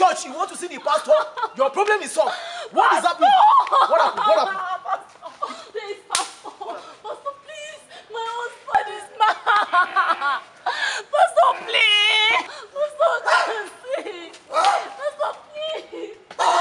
church, you want to see the pastor, your problem is solved. What is happening? What happened? What happened? Please, Pastor. Pastor, please. My husband is mad. Pastor, please. Pastor, can't see. Pastor, please.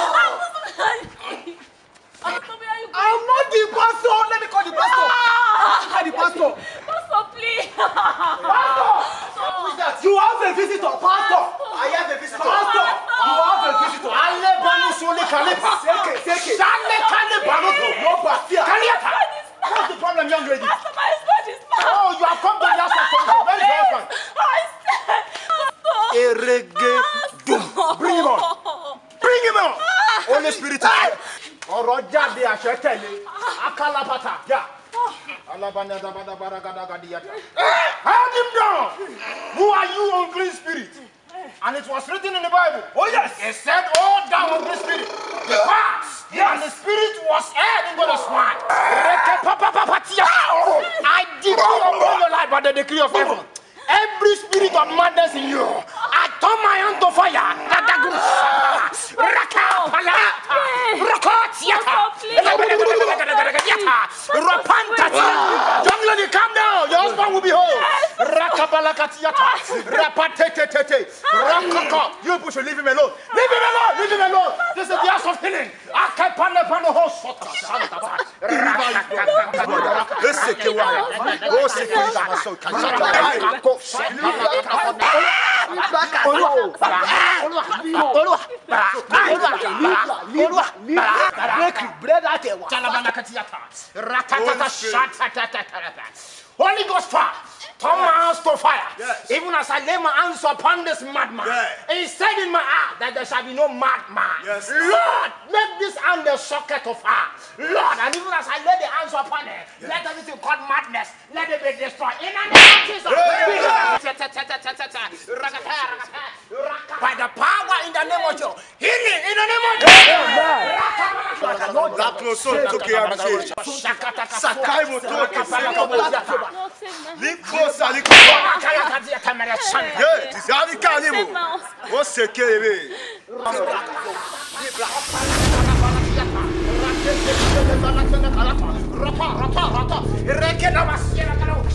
Pastor, where are you going? I'm not the pastor. Let me call the pastor. Call the pastor. Pastor, please. Pastor. Who is that? You have a visitor, pastor. I have a visitor. Pastor. You have a visitor. Ale banu sole kalepa. Seke. Sale kalepa. No pastor. Kalepa. What's the problem, young lady? Pastor, my husband is mad. Oh, you have come to the house of God. Where is your husband? I said, Pastor. Erege. Bring him on. Bring him on. Holy Spirit. Ọ̀rọ̀ jáde àṣẹ tẹ̀lé. Akalapata. Yeah. Hand him down. Who are you, unclean spirit? And it was written in the Bible. Oh yes. It said, "Oh, thou unclean spirit, depart." Yes. And the spirit was aired into the swine. I decree upon your life by the decree of heaven. Every spirit of madness in you, I turn my hand to fire. Young lady, calm down. Your husband will be home. You people should leave him alone. Leave him alone. Leave him alone. This is the house of healing. Holy Ghost fire, turn my hands to fire. Yes. Even as I lay my hands upon this madman, he said in my heart that there shall be no madman. Yes. Lord, make this hand the socket of fire. Lord, and even as I lay the hands upon it, let everything called madness, let it be destroyed. In the name of Jesus. By the power in the name of Jesus. Healing in the name of Jesus. Live closer, live closer. Yeah, it's how we can live. What's the key? Rapa.